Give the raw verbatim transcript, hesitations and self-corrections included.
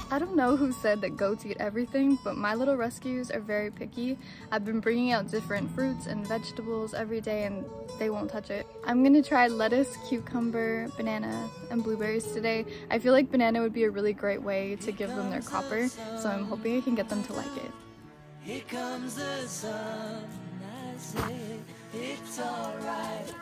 I don't know who said that goats eat everything, but my little rescues are very picky. I've been bringing out different fruits and vegetables every day and they won't touch it. I'm gonna try lettuce, cucumber, banana, and blueberries today. I feel like banana would be a really great way to give them their copper, so I'm hoping I can get them to like it. Here comes the sun, I say it's alright.